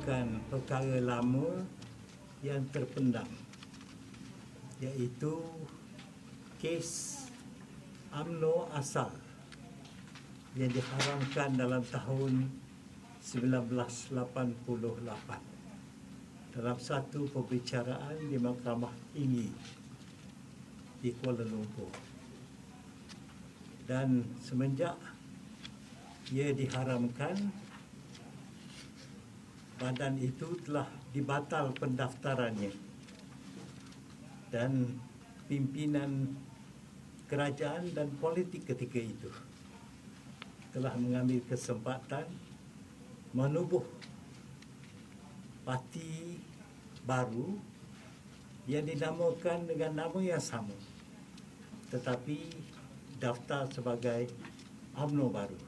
merupakan perkara lama yang terpendam, iaitu kes UMNO asal yang diharamkan dalam tahun 1988 dalam satu perbicaraan di Mahkamah Tinggi di Kuala Lumpur. Dan semenjak ia diharamkan, badan itu telah dibatal pendaftarannya dan pimpinan kerajaan dan politik ketika itu telah mengambil kesempatan menubuh parti baru yang dinamakan dengan nama yang sama, tetapi daftar sebagai UMNO baru.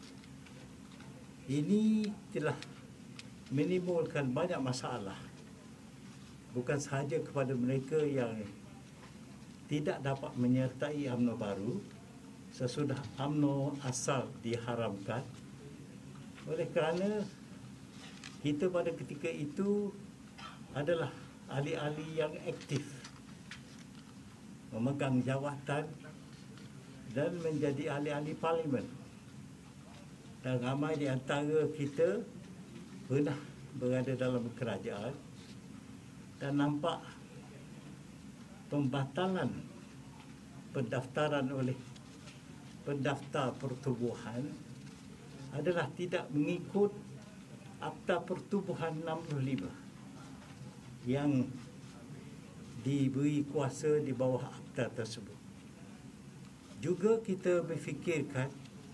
Ini telah menimbulkan banyak masalah, bukan sahaja kepada mereka yang tidak dapat menyertai UMNO baru sesudah UMNO asal diharamkan, oleh kerana kita pada ketika itu adalah ahli-ahli yang aktif, memegang jawatan dan menjadi ahli-ahli parlimen. Dan ramai di antara kita pernah berada dalam kerajaan dan nampak pembatalan pendaftaran oleh pendaftar pertubuhan adalah tidak mengikut Akta Pertubuhan 65 yang diberi kuasa di bawah akta tersebut. Juga kita berfikirkan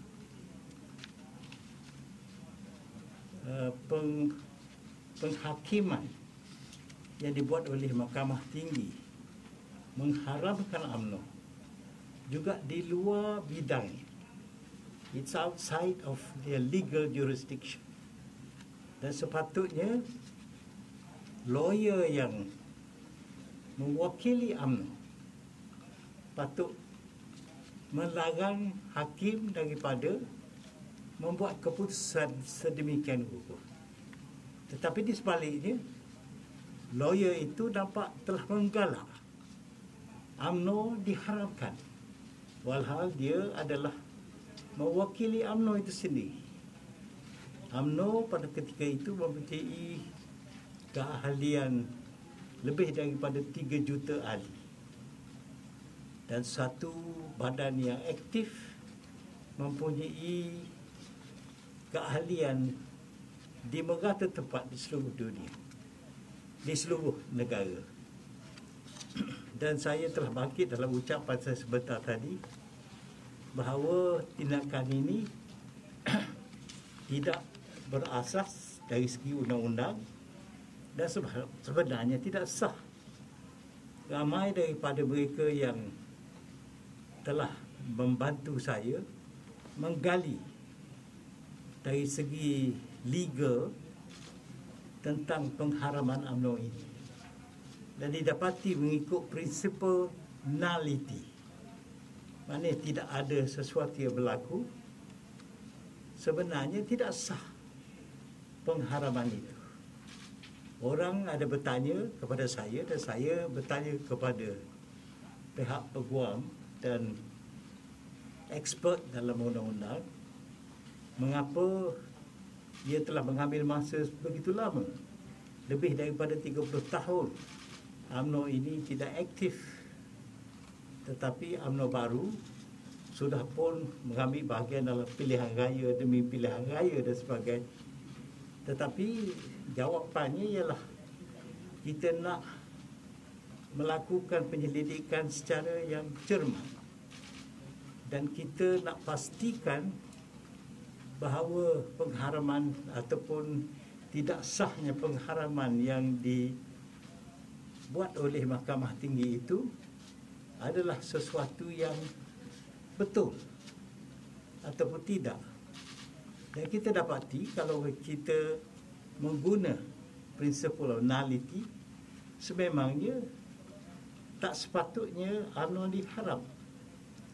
penghakiman yang dibuat oleh Mahkamah Tinggi mengharamkan UMNO juga di luar bidang. It's outside of their legal jurisdiction. Dan sepatutnya lawyer yang mewakili UMNO patut melarang hakim daripada membuat keputusan sedemikian rupa. Tetapi di sebaliknya, lawyer itu nampak telah menggalak UMNO diharamkan, walhal dia adalah mewakili UMNO itu sendiri. UMNO pada ketika itu mempunyai keahlian lebih daripada 3 juta ahli, dan satu badan yang aktif mempunyai keahlian di merata tempat di seluruh dunia, di seluruh negara. Dan saya telah bangkit dalam ucapan saya sebentar tadi bahawa tindakan ini tidak berasas dari segi undang-undang dan sebenarnya tidak sah. Ramai daripada mereka yang telah membantu saya menggali dari segi legal tentang pengharaman UMNO ini, dan didapati mengikut prinsipal nullity, maknanya tidak ada sesuatu yang berlaku, sebenarnya tidak sah pengharaman itu. Orang ada bertanya kepada saya dan saya bertanya kepada pihak peguam dan expert dalam undang-undang, mengapa dia telah mengambil masa begitu lama, lebih daripada 30 tahun UMNO ini tidak aktif, tetapi UMNO baru sudah pun mengambil bahagian dalam pilihan raya demi pilihan raya dan sebagainya. Tetapi jawapannya ialah kita nak melakukan penyelidikan secara yang cermat, dan kita nak pastikan bahawa pengharaman ataupun tidak sahnya pengharaman yang dibuat oleh Mahkamah Tinggi itu adalah sesuatu yang betul ataupun tidak. Dan kita dapati kalau kita mengguna prinsipal of nullity, sememangnya tak sepatutnya UMNO diharam.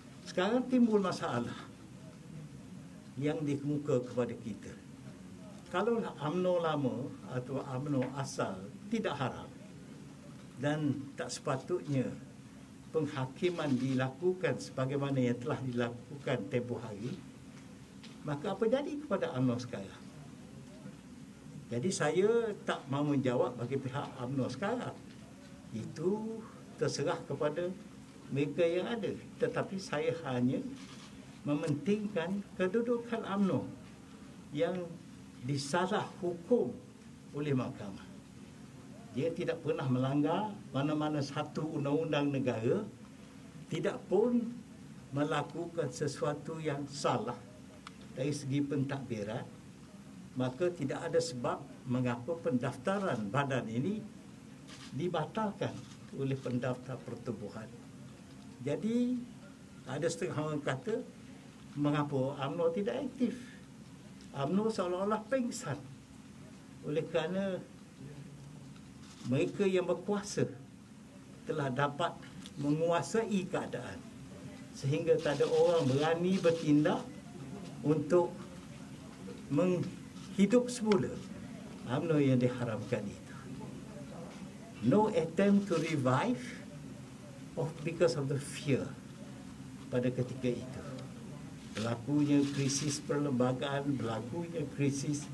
Sekarang timbul masalah yang dikemuka kepada kita. kalau UMNO lama atau UMNO asal tidak haram dan tak sepatutnya penghakiman dilakukan sebagaimana yang telah dilakukan tempoh hari, maka apa jadi kepada UMNO sekarang? Jadi saya tak mahu menjawab bagi pihak UMNO sekarang. Itu terserah kepada mereka yang ada. Tetapi saya hanya mementingkan kedudukan UMNO yang disalah hukum oleh mahkamah. Dia tidak pernah melanggar mana-mana satu undang-undang negara, tidak pun melakukan sesuatu yang salah dari segi pentadbiran, maka tidak ada sebab mengapa pendaftaran badan ini dibatalkan oleh pendaftar pertubuhan. Jadi ada setengah orang kata, mengapa UMNO tidak aktif? UMNO seolah-olah pengsan oleh kerana mereka yang berkuasa telah dapat menguasai keadaan sehingga tak ada orang berani bertindak untuk menghidup semula UMNO yang diharamkan itu. No attempt to revive because of the fear pada ketika itu. Berlakunya krisis perlembagaan, berlakunya krisis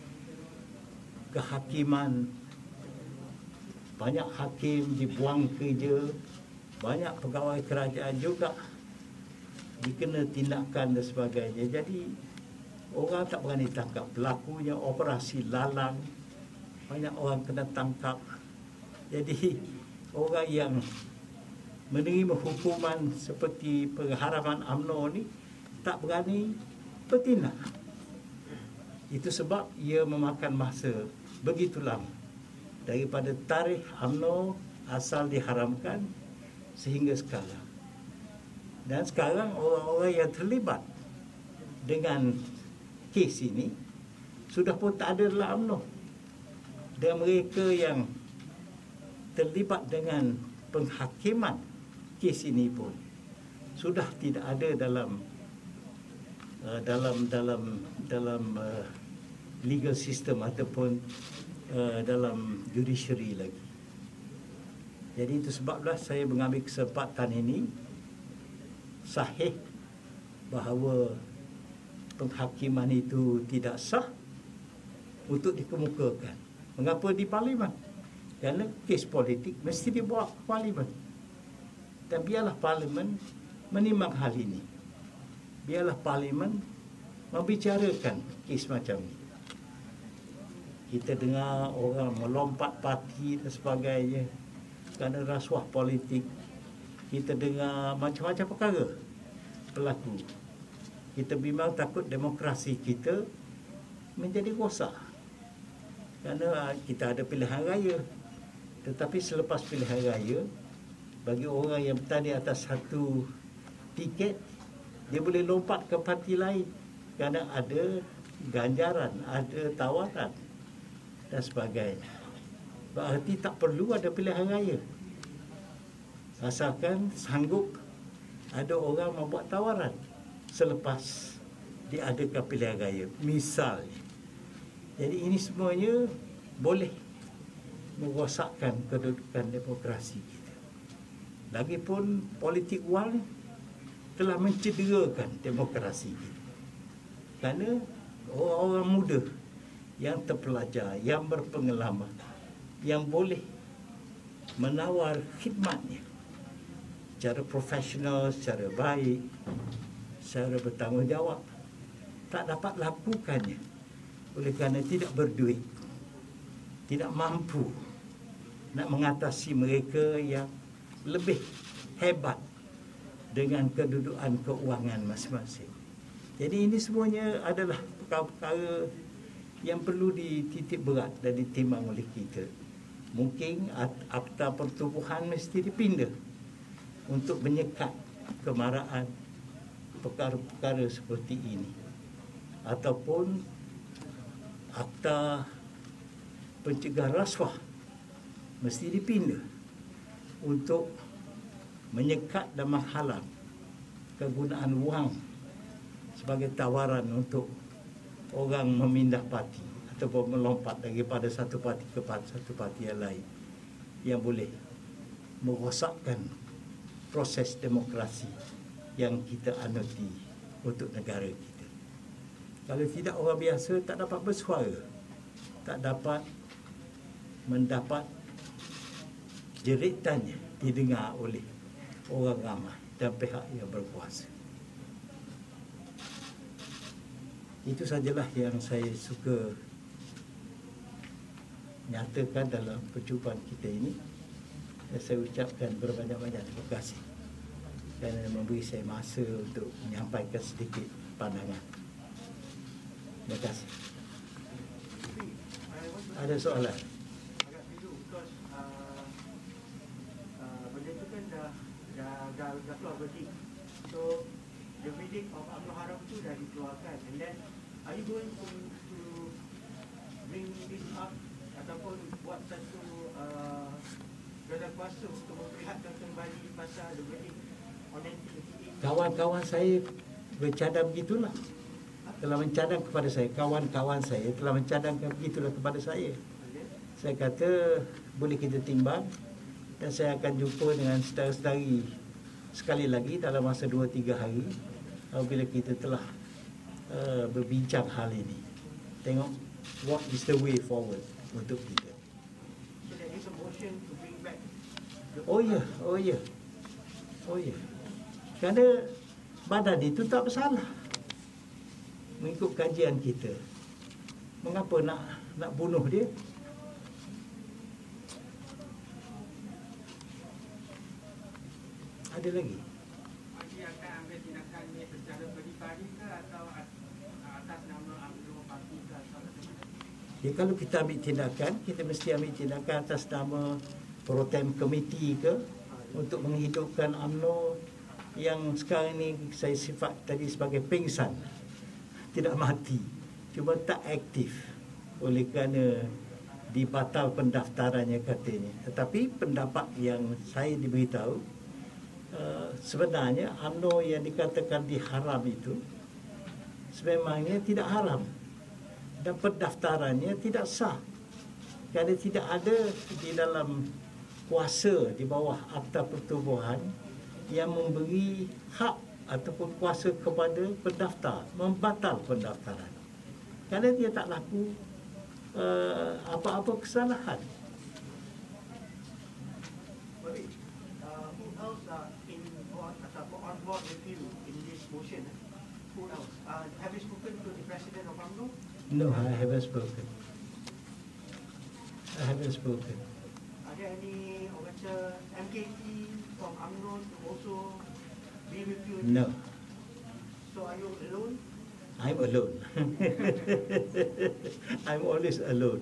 kehakiman, banyak hakim dibuang kerja, banyak pegawai kerajaan juga dikena tindakan dan sebagainya. Jadi orang tak berani tangkap. Berlakunya operasi lalang, banyak orang kena tangkap. Jadi orang yang menerima hukuman seperti pengharaman UMNO ni tak berani bertindak. Itu sebab ia memakan masa begitu lama daripada tarikh UMNO asal diharamkan sehingga sekarang. Dan sekarang orang-orang yang terlibat dengan kes ini sudah pun tak ada dalam UMNO. Dan mereka yang terlibat dengan penghakiman kes ini pun sudah tidak ada dalam legal system ataupun dalam judiciary lagi. Jadi itu sebablah saya mengambil kesempatan ini sahih bahawa penghakiman itu tidak sah untuk dikemukakan. Mengapa di parlimen? Kerana kes politik mesti dibawa ke parlimen. Dan biarlah parlimen menimbang hal ini. Biarlah parlimen membicarakan kes macam ini. Kita dengar orang melompat parti dan sebagainya kerana rasuah politik. Kita dengar macam-macam perkara berlaku. Kita bimbang takut demokrasi kita menjadi rosak. Kerana kita ada pilihan raya. Tetapi selepas pilihan raya, bagi orang yang bertanding atas satu tiket, dia boleh lompat ke parti lain kerana ada ganjaran, ada tawaran dan sebagainya. Berarti tak perlu ada pilihan raya. Asalkan sanggup ada orang membuat tawaran selepas diadakan pilihan raya. Misalnya. Jadi ini semuanya boleh merosakkan kedudukan demokrasi kita. Lagipun politik wang telah mencederakan demokrasi kita. Kerana orang-orang muda yang terpelajar, yang berpengalaman, yang boleh menawar khidmatnya secara profesional, secara baik, secara bertanggungjawab, tak dapat lakukannya oleh kerana tidak berduit, tidak mampu nak mengatasi mereka yang lebih hebat dengan kedudukan keuangan masing-masing. Jadi ini semuanya adalah perkara-perkara yang perlu dititik berat dan ditimbang oleh kita. Mungkin Akta Pertubuhan mesti dipindah untuk menyekat kemarahan perkara-perkara seperti ini. Ataupun Akta Pencegah Rasuah mesti dipindah untuk menyekat dan menghalang kegunaan wang sebagai tawaran untuk orang memindah parti ataupun melompat daripada satu parti ke satu parti yang lain yang boleh merosakkan proses demokrasi yang kita anuti untuk negara kita. Kalau tidak, orang biasa tak dapat bersuara, tak dapat mendapat jeritannya didengar oleh orang ramai dan pihak yang berkuasa. Itu sajalah yang saya suka nyatakan dalam percubaan kita ini. Dan saya ucapkan berbanyak-banyak terima kasih kerana memberi saya masa untuk menyampaikan sedikit pandangan. Terima kasih. Ada soalan? Agak biru, because benda tu kan dah keluar verdict. So the verdict of UMNO Haram tu dah dikeluarkan, and then are you going to bring this up ataupun buat satu gelar kuasa untuk memperlihatkan kembali pasal the verdict on 1988? Kawan-kawan saya bercadang begitulah. Telah mencadang kepada saya, kawan-kawan saya telah mencadangkan begitulah kepada saya. Saya kata boleh kita timbang dan saya akan jumpa dengan saudara-saudari sekali lagi dalam masa 2-3 hari apabila kita telah berbincang hal ini. Tengok what is the way forward untuk kita. So there is a motion to bring back the Oh ya, oh ya. Oh ya. Kerana badan itu tak bersalah. Mengikut kajian kita. Mengapa nak bunuh dia? Ada lagi? Parti akan ambil tindakan ini secara peribadi ke atau atas nama UMNO parti ke atau macam-macam? Ya, kalau kita ambil tindakan, kita mesti ambil tindakan atas nama Pro-Tem Committee ke untuk menghidupkan UMNO yang sekarang ini saya sifat tadi sebagai pingsan, tidak mati, cuma tak aktif oleh kerana dibatal pendaftarannya katanya. Tetapi pendapat yang saya diberitahu, sebenarnya UMNO yang dikatakan diharam itu sebenarnya tidak haram dan pendaftarannya tidak sah kerana tidak ada di dalam kuasa di bawah Akta Pertubuhan yang memberi hak ataupun kuasa kepada pendaftar membatal pendaftaran kerana dia tak laku apa-apa kesalahan. Who else are on board with you in this motion? Who else? Have you spoken to the president of UMNO? No, I haven't spoken. I haven't spoken. Are there any orang kata MKT from UMNO to also be with you? No, So are you alone? I'm alone. I'm always alone.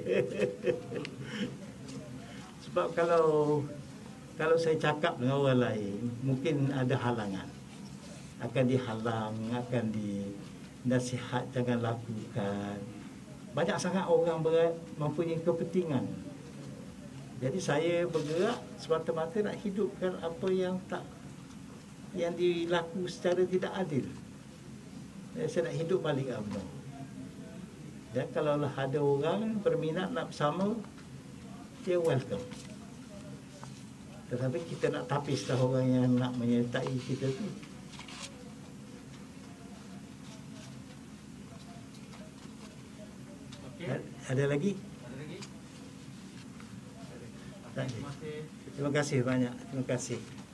Sebab kalau saya cakap dengan orang lain, mungkin ada halangan. Akan dihalang, akan dinasihat jangan lakukan. Banyak sangat orang mempunyai kepentingan. Jadi saya bergerak semata-mata nak hidupkan apa yang dilaku secara tidak adil. Saya nak hidup balik UMNO. Dan kalaulah ada orang berminat nak bersama, dia welcome. Tetapi kita nak tapislah orang yang nak menyertai kita tu. Okay. Ada lagi? Ada lagi? Tak ada. Terima kasih. Terima kasih banyak. Terima kasih.